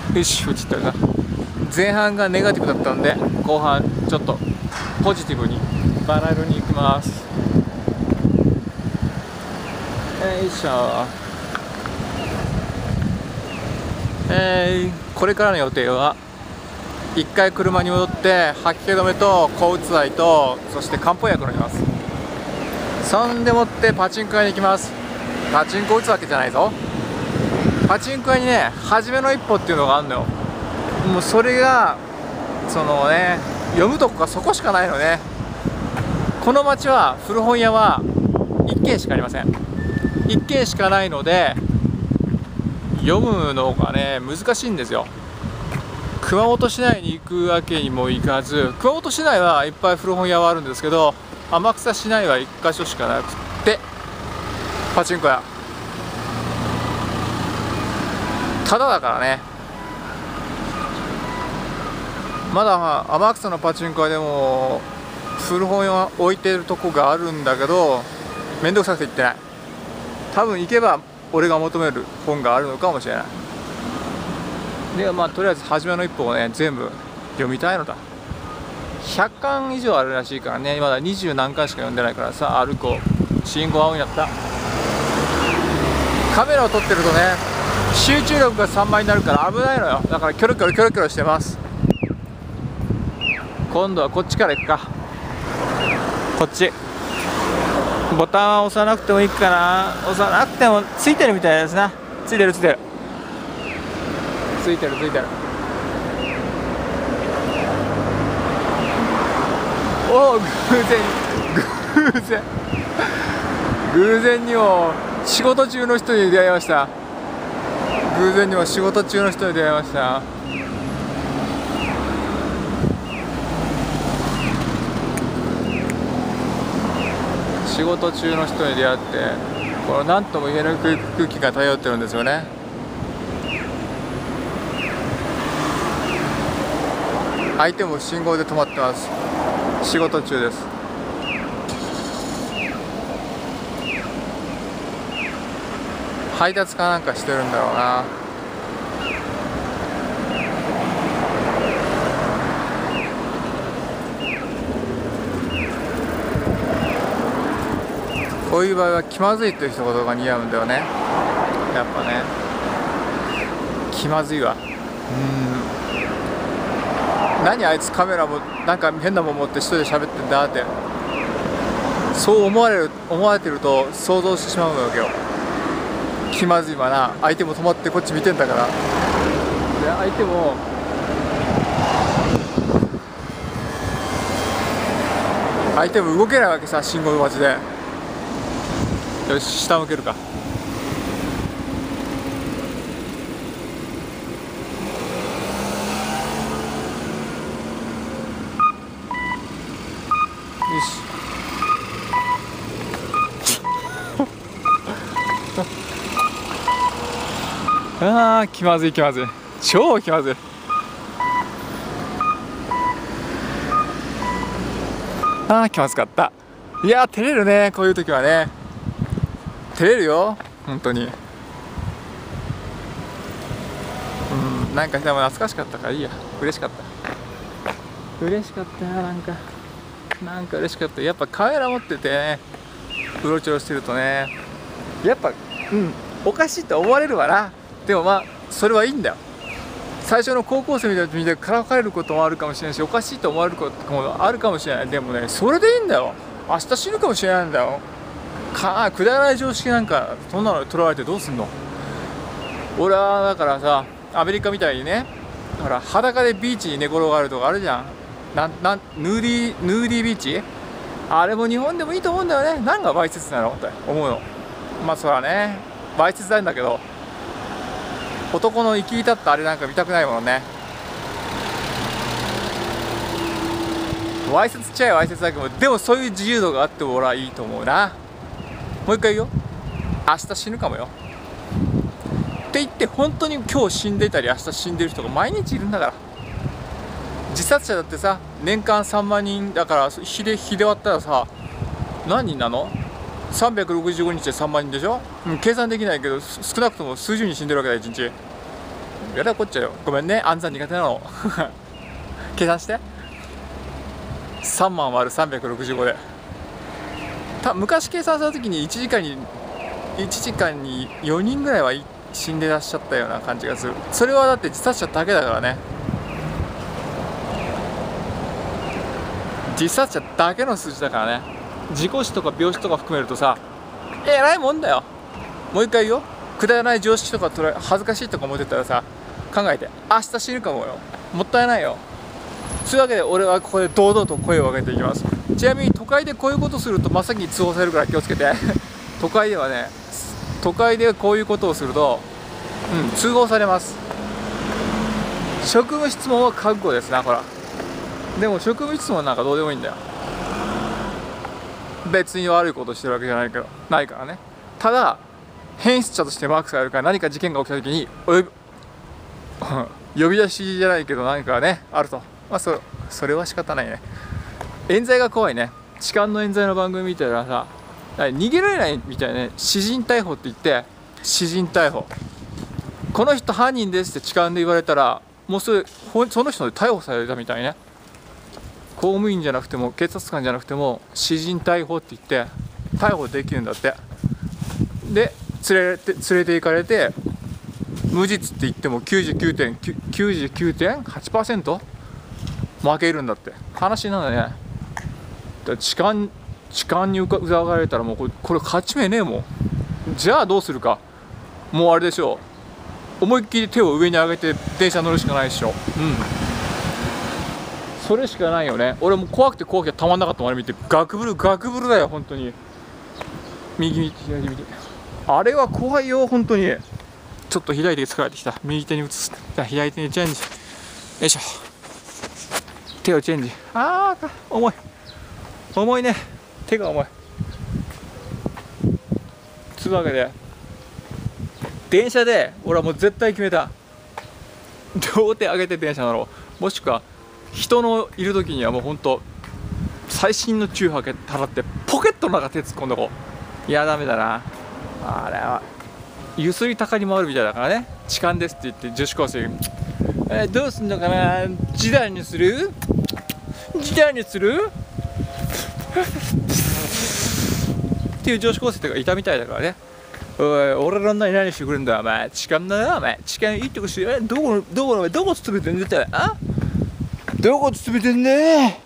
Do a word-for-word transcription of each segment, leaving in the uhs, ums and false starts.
よし、落ちたな。前半がネガティブだったんで、後半ちょっとポジティブにバラ色に行きます。よいしょ。えー、これからの予定は一回車に戻って吐き気止めと抗うつ剤と、そして漢方薬を飲みます。そんでもってパチンコ屋に行きます。パチンコ打つわけじゃないぞ。パチンコ屋にね、初めの一歩っていうのがあるのよ。もうそれがそのね、読むとこがそこしかないのね。この町は古本屋はいっけんしかありません。いっけんしかないので読むのがね難しいんですよ。熊本市内に行くわけにもいかず、熊本市内はいっぱい古本屋はあるんですけど、天草市内はいっかしょしかなくってパチンコ屋ただだからね。まだ天草のパチンコ屋でも古本屋置いてるとこがあるんだけど、面倒くさくて行ってない。多分行けば俺が求める本があるのかもしれない。でまあとりあえず初めの一歩をね全部読みたいのだ。ひゃっかん以上あるらしいからね、まだにじゅう何巻しか読んでないからさ、歩こう。信号青になった。カメラを撮ってるとね集中力がさんばいになるから危ないのよ。だからキョロキョロキョロキョロしてます。今度はこっちから行くか。こっちボタンは押さなくてもいいかな。押さなくてもついてるみたいですな。ついてるついてるついてるついてる。おお、偶然偶然偶然にも仕事中の人に出会いました。偶然にも仕事中の人に出会いました。仕事中の人に出会って、この何とも言えない空気が漂ってるんですよね。相手も信号で止まってます。仕事中です。配達かなんかしてるんだろうな。こういう場合は気まずいという一言が似合うんだよね。やっぱね気まずいわ。うん、何あいつカメラもなんか変なもん持って一人で喋ってんだって、そう思われる思われてると想像してしまうわけよ。気まずいわな。相手も止まってこっち見てんだから。で相手も相手も動けないわけさ、信号待ちで。よし、下向けるか。よしあー気まずい気まずい、超気まずい。あー気まずかった。いやー照れるね、こういう時はね。照れるよ本当に。うん、なんかでも懐かしかったからいいや。嬉しかった嬉しかったなんかなんか嬉しかった。やっぱカメラ持っててねうろちょろしてるとね、やっぱうんおかしいと思われるわな。でもまあそれはいいんだよ。最初の高校生みたいな見てからかれることもあるかもしれないし、おかしいと思われることもあるかもしれない。でもねそれでいいんだよ。明日死ぬかもしれないんだよ。かくだらない常識なんかそんなの取られてどうすんの。俺はだからさ、アメリカみたいにね、ほら裸でビーチに寝転がるとかあるじゃん。なんなんヌーディーヌーディービーチ、あれも日本でもいいと思うんだよね。何がわいせつなのって思うの。まあそらねわいせつなんだけど、男の生き至ったあれなんか見たくないもんね。わいせつっちゃえわいせつだけど、でもそういう自由度があっても俺はいいと思うな。もう一回言うよ、明日死ぬかもよって言って、本当に今日死んでたり明日死んでる人が毎日いるんだから。自殺者だってさ年間さんまんにんだから、日で日で割ったらさ何人なの？さんびゃくろくじゅうごにちでさんまんにんでしょ。うん、計算できないけど少なくとも数十人死んでるわけだよいちにち。 やだこっちゃよ。ごめんね、暗算苦手なの。計算してさんまん割るさんびゃくろくじゅうごで、た昔計算した時にいちじかんにいちじかんによにんぐらいは死んでらっしゃったような感じがする。それはだって自殺者だけだからね。自殺者だけの数字だからね。事故死とか病死とか含めるとさ、えらいもんだよ。もう一回言おう。くだらない常識とか恥ずかしいとか思ってたらさ、考えて明日死ぬかもよ。もったいないよ。そういうわけで俺はここで堂々と声を上げていきます。ちなみに都会でこういうことすると真っ先に通報されるから気をつけて。都会ではね、都会でこういうことをすると、うん、通報されます。職務質問は覚悟ですな、ほら。でも職務質問なんかどうでもいいんだよ。別に悪いことしてるわけじゃないけどないからね。ただ変質者としてマークされるから、何か事件が起きた時にお呼び呼び出しじゃないけど何かねあると、まあ そ, それは仕方ないね。冤罪が怖いね。痴漢の冤罪の番組みたいなさ、逃げられないみたいなね。私人逮捕って言って、私人逮捕、この人犯人ですって痴漢で言われたらもうそれその人で逮捕されたみたいね。公務員じゃなくても警察官じゃなくても私人逮捕って言って逮捕できるんだって。で連れて連れて行かれて、無実って言っても きゅうじゅうきゅうてんきゅうはちパーセント 負けるんだって話なんだね。だから痴漢痴漢に疑われたらもうこれ、これ勝ち目ねえもん。じゃあどうするか。もうあれでしょう、思いっきり手を上に上げて電車乗るしかないでしょ。うん、それしかないよね。俺も怖くて怖くてたまんなかったもん。あれ見てガクブルガクブルだよ本当に。右右左右、あれは怖いよ本当に。ちょっと左手疲れてきた。右手に移す。じゃあ左手にチェンジ。よいしょ。手をチェンジ。ああ重い重いね。手が重い。つうわけで電車で俺はもう絶対決めた。両手上げて電車乗ろう。もしくは人のいる時にはもうほんと最新の注意を払ってポケットの中手突っ込んどこう。いやダメだな。あれはゆすりたかり回るみたいだからね。痴漢ですって言って女子高生がえー、どうすんのかな、示談にする示談にするっていう女子高生とかいたみたいだからね。おい俺らの何何してくるんだお前。痴漢だなお前。痴漢いいってことしてえどこのどこのどこつつべてんだってあどこつつべてんね。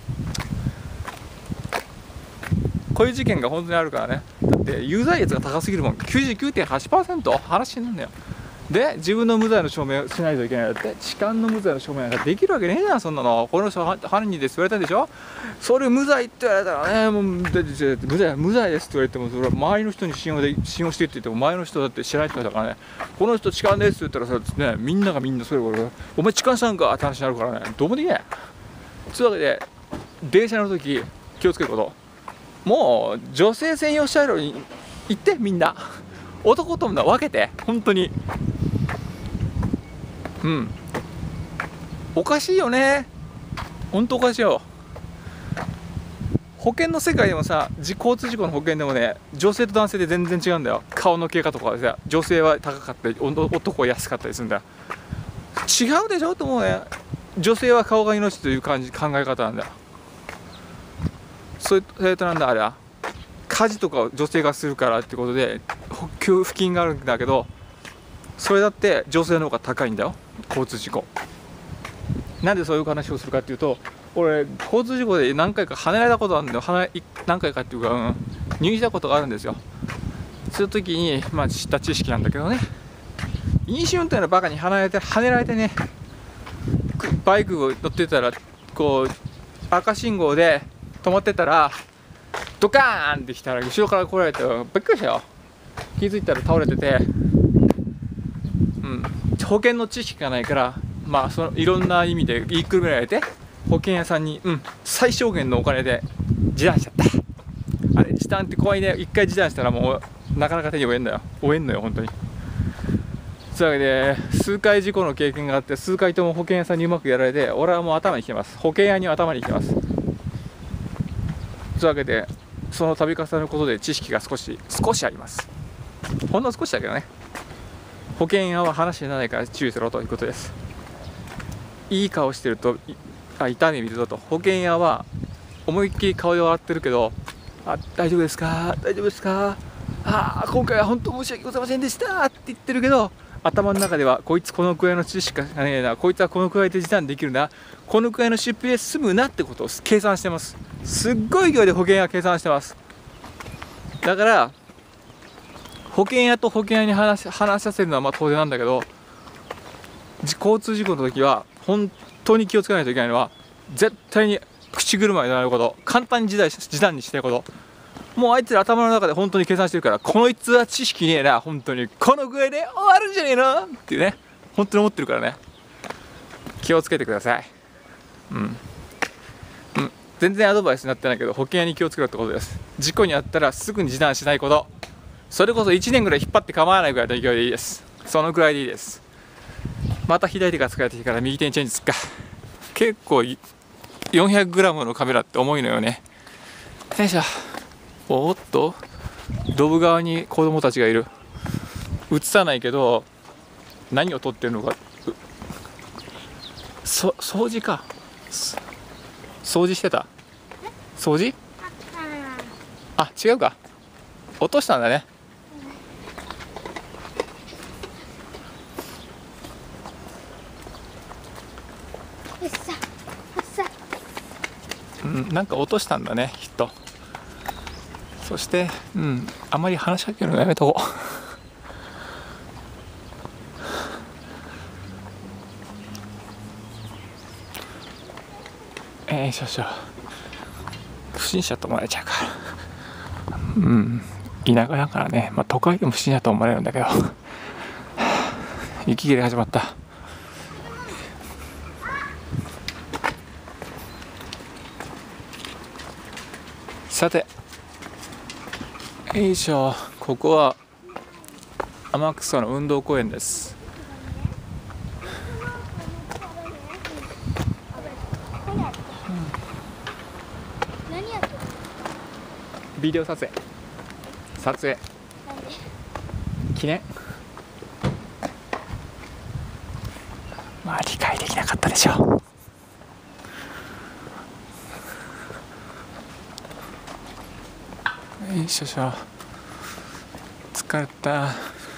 こういう事件が本当にあるからね。だって有罪率が高すぎるもん。 きゅうじゅうきゅうてんはちパーセント 話になるんだよ。で自分の無罪の証明をしないといけない。だって痴漢の無罪の証明なんかできるわけねえじゃんそんなの。この人犯人ですって言われたんでしょ。それ無罪って言われたらね、もう無罪無罪ですって言われてもそれは周りの人に信用で信用してって言っても周りの人だって知らないって言われたからね。この人痴漢ですって言ったらさ、ね、みんながみんなそれこれお前痴漢したんかって話になるからね。どうもできない。というわけで電車の時気をつけること、もう女性専用車両に行ってみんな男と女分けて本当にうんおかしいよね。本当おかしいよ。保険の世界でもさ交通事故の保険でもね女性と男性で全然違うんだよ。顔の経過とかでさ女性は高かったり男は安かったりするんだよ。違うでしょと思うね。女性は顔が命という感じ考え方なんだよ。それとなんだあれは家事とかを女性がするからってことで給付金があるんだけど、それだって女性の方が高いんだよ交通事故。なんでそういう話をするかっていうと、俺交通事故で何回かはねられたことあるんだよ。はね何回かっていうか、うん、入院したことがあるんですよ。そういう時にまあ知った知識なんだけどね、飲酒運転のバカにはねられてはねられてね、バイクを乗ってたらこう赤信号で止まってたらドカーンってきたら後ろから来られてびっくりしたよ。気づいたら倒れてて、うん、保険の知識がないからまあそのいろんな意味で言いくるめられて保険屋さんに、うん、最小限のお金で示談しちゃった。あれ示談って怖いね。一回示談したらもうなかなか手に負えんのよ負えんのよ本当に。そういうわけで数回事故の経験があって数回とも保険屋さんにうまくやられて、俺はもう頭にきてます。保険屋には頭にきてます。というわけでその度重ねることで知識が少し少しあります。ほんの少しだけどね。 保険屋は話にならないから注意しろということです。いい顔してるとあ痛み見るぞと。保険屋は思いっきり顔で笑ってるけど、あ大丈夫ですか大丈夫ですか、ああ今回は本当申し訳ございませんでしたって言ってるけど、頭の中ではこいつこのくらいの知識しかねえな、こいつはこのくらいで時短できるな、このくらいの出費で済むなってことを計算してます。すっごい勢いで保険屋は計算してます。だから保険屋と保険屋に話し話させるのはまあ当然なんだけど、交通事故の時は本当に気をつけないといけないのは、絶対に口車になること、簡単に時短にしてること。もうあいつら頭の中で本当に計算してるから、このいつは知識ねえな、本当にこのぐらいで終わるんじゃねえのっていうね、本当に思ってるからね、気をつけてください。うん、うん、全然アドバイスになってないけど、保険屋に気をつけろってことです。事故に遭ったらすぐに示談しないこと、それこそいちねんぐらい引っ張って構わないぐらいの勢いでいいです。そのぐらいでいいです。また左手が使えてきたから右手にチェンジすっか。結構 よんひゃくグラム のカメラって重いのよね。よいしょ。おっとドブ側に子供たちがいる。映さないけど何を撮ってるのか。そ掃除か。掃除してた。掃除あ違うか、落としたんだね。うん、なんか落としたんだねきっと。そして、うん、あまり話しかけるのやめとこう。えー、少々不審者と思われちゃうから。うん田舎だからね、まあ、都会でも不審者と思われるんだけど息切れ始まった。さてよいしょ、ここは天草の運動公園です。ビデオ撮影撮影記念。まあ理解できなかったでしょう。よいしょしょ、疲れた。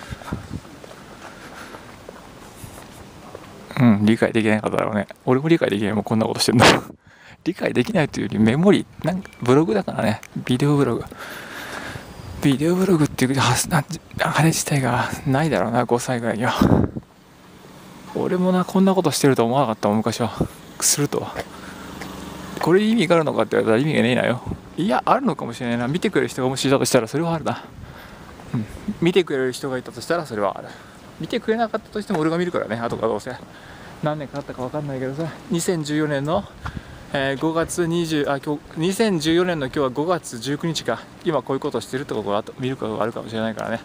うん理解できなかっただろうね。俺も理解できないもんこんなことしてんの理解できないというよりメモリなんかブログだからね。ビデオブログビデオブログっていうあれ自体がないだろうな、ごさいぐらいには。俺もなこんなことしてると思わなかったもん昔は。するとはこれ意味があるのかって言われたら意味がねえなよ。いやあるのかもしれないな。見てくれる人がもしいたとしたらそれはあるな、うん、見てくれる人がいたとしたらそれはある。見てくれなかったとしても俺が見るからね。あとかどうせ何年かあったか分かんないけどさ、にせんじゅうよねんの、えー、ごがつにじゅうあ今日にせんじゅうよねんの今日はごがつじゅうくにちか。今こういうことをしてるってことがあと見ることがあるかもしれないからね。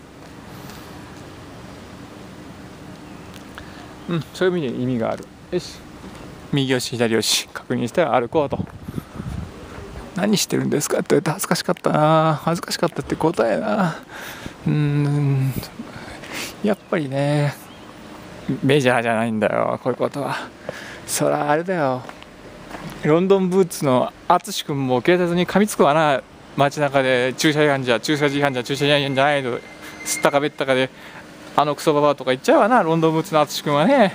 うんそういう意味で意味がある。よし右よし左よし確認したら歩こうと。何してるんですかって言われて恥ずかしかったな。恥ずかしかったって答えな。うーんやっぱりねメジャーじゃないんだよこういうことは。そらあれだよ、ロンドンブーツの淳君も警察に噛みつくわな。街中で駐車違反じゃ駐車違反じゃ駐車違反じゃないのすったかべったかであのクソババアとか言っちゃうわな、ロンドンブーツの淳君はね。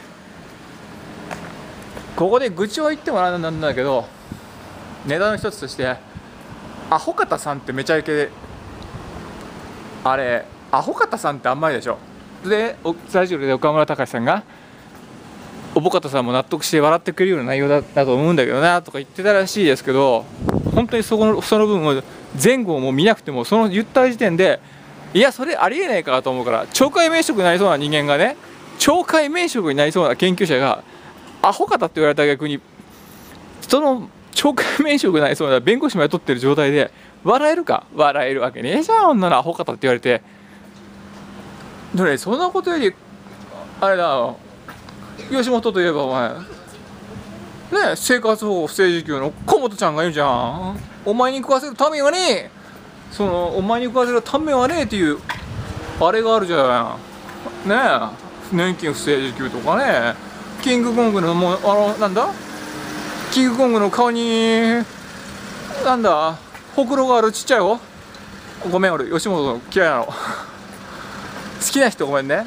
ここで愚痴を言ってもらうなんだけど、ネタの一つとしてアホ方さんってめちゃイケで、あれアホ方さんってあんまりでしょ。でラジオで岡村隆史さんがおぼかたさんも納得して笑ってくれるような内容だだと思うんだけどなとか言ってたらしいですけど、本当にそこのその分を前後も見なくてもその言った時点でいやそれありえないかと思うから、懲戒免職になりそうな人間がね、懲戒免職になりそうな研究者がアホ方って言われた逆にその懲戒免職になりそうな弁護士も雇ってる状態で笑えるか。笑えるわけねえじゃん女のアホ方って言われて。どれそんなことよりあれだ吉本といえばお前ね生活保護不正受給の小本ちゃんがいるじゃん。お前に食わせるためはねそのお前に食わせるためはねっていうあれがあるじゃんねえ。 年金不正受給とかね、キングコングのもうあのなんだキングコングの顔になんだほくろがあるちっちゃい子、ごめん俺吉本嫌いなの好きな人ごめんね。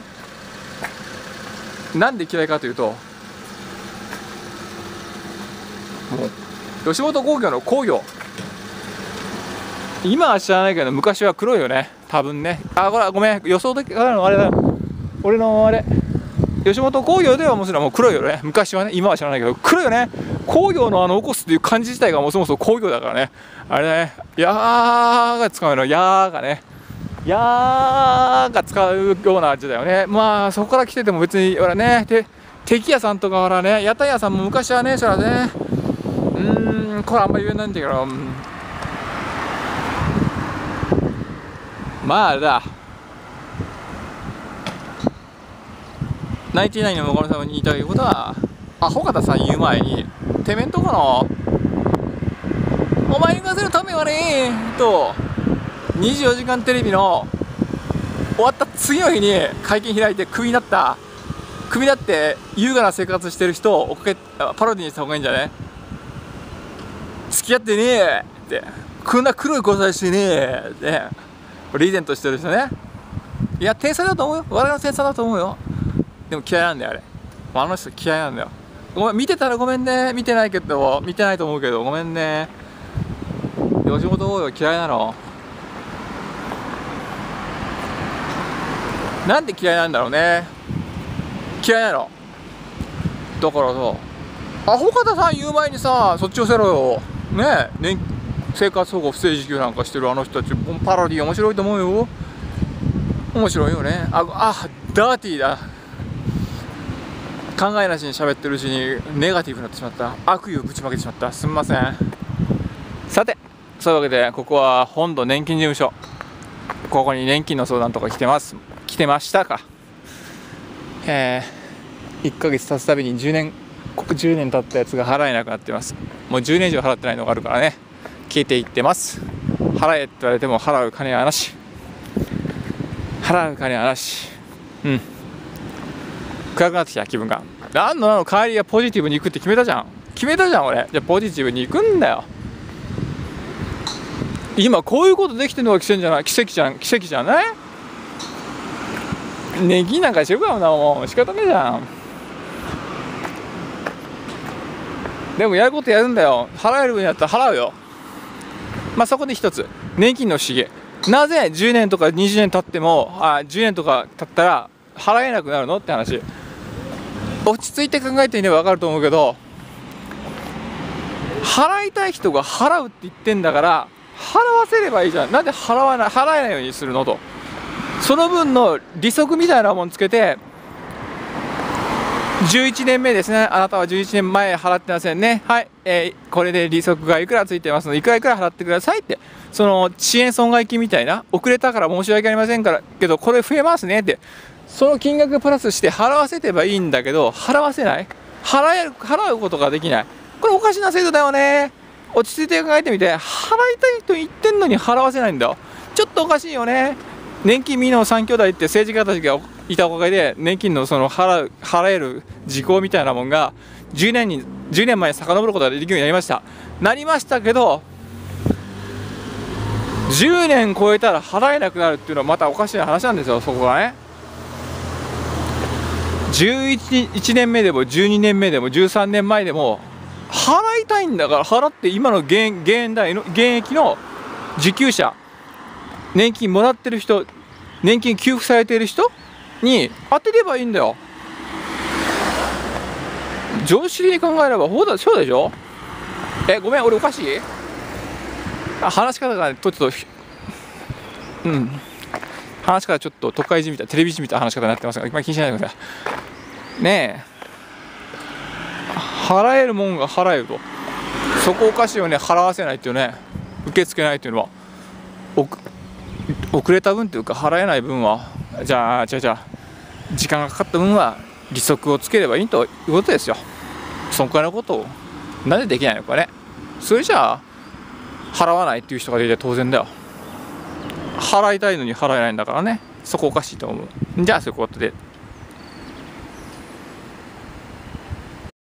なんで嫌いかというと、もう吉本興業の興業、今は知らないけど昔は黒いよね多分ね。あ、これごめん予想的からのあれだよ、俺のあれ吉本興業ではもちろんもう黒いよね昔はね。今は知らないけど黒いよね。興業のあの起こすっていう漢字自体がもうそもそも興業だからね。あれね、やーが使うの、やーがね、やーが使うような字だよね。まあそこから来てても別にほらね、で敵屋さんとかほらね、屋台屋さんも昔はね、そらね、うーんこれあんまり言えないんだけど、まああれだ、ナインティナインの村上さんに言いたいことは、アホ方さん言う前にてめんとこのお前に言わせるためはねとにじゅうよじかんテレビの終わった次の日に会見開いてクビになったクビになって優雅な生活してる人を追っかけパロディにした方がいいんじゃね。付き合ってねえってこんな黒い交際してねえってリーゼントしてる人ね。いや天才だと思うよ、我々の天才だと思うよ。でも嫌いなんだよあれ、あの人嫌いなんだよ。ごめん見てたらごめんね、見てないけど見てないと思うけどごめんね。吉本興業嫌いなの。なんで嫌いなんだろうね。嫌いなのだからさ、アホ方さん言う前にさそっちをせろよね。え年生活保護不正受給なんかしてるあの人たちパロディ面白いと思うよ。面白いよね。ああダーティーだ、考えなしに喋ってるうちにネガティブになってしまった、悪意をぶちまけてしまった、すみません。さてそういうわけでここは本土年金事務所、ここに年金の相談とか来てます来てましたか。えー、いっかげつ経つたびにじゅうねんじゅうねん経ったやつが払えなくなってます。もうじゅうねん以上払ってないのがあるからね、消えていってます。払えって言われても払う金はなし、払う金はなし。うん暗くなってきた気分が。何の何の帰りがポジティブに行くって決めたじゃん決めたじゃん俺。じゃあポジティブに行くんだよ。今こういうことできてるのが奇跡じゃない奇跡じゃん奇跡じゃない。年金なんかしてるからな、もう仕方ねえじゃん。でもやることやるんだよ。払える分やったら払うよ。まあそこで一つ年金の不思議、なぜじゅうねんとかにじゅうねん経ってもあじゅうねんとか経ったら払えなくなるのって話。落ち着いて考えてみれば分かると思うけど、払いたい人が払うって言ってんだから払わせればいいじゃん。なんで払わない払えないようにするのと。その分の利息みたいなもんつけて、じゅういちねんめですね、あなたはじゅういちねんまえ払ってませんね、はい、えー、これで利息がいくらついてますのでいくらいくら払ってくださいって、その遅延損害金みたいな、遅れたから申し訳ありませんからけどこれ増えますねって、その金額プラスして払わせてばいいんだけど、払わせない、払える払うことができない、これおかしな制度だよね。落ち着いて考えてみて、払いたいと言ってんのに払わせないんだよ。ちょっとおかしいよね。年金未納さん兄弟って政治家たちがいたおかげで年金のその払う払える時効みたいなもんがじゅうねんにじゅうねんまえに遡ることができるようになりましたなりましたけど、じゅうねん超えたら払えなくなるっていうのはまたおかしな話なんですよ。そこがね、じゅういちねんめでもじゅうにねんめでもじゅうさんねんまえでも払いたいんだから払って、今の現現代の現役の受給者、年金もらってる人、年金給付されている人に当てればいいんだよ。常識的に考えればそうだそうでしょ。えごめん俺おかしい、あ話し方が、ね、ちょっとうん話し方ちょっと都会人みたいテレビ人みたいな話し方になってますが、今気にしないでくださいね。え払えるもんが払えると、そこおかしいよね。払わせないっていうね、受け付けないっていうのは遅れた分というか払えない分は、じゃあじゃあじゃあ時間がかかった分は利息をつければいいということですよ。そのくらいのことをなんでできないのかね。それじゃあ払わないっていう人が出て当然だよ。払いたいのに払えないんだからね、そこおかしいと思う。じゃあそういうことで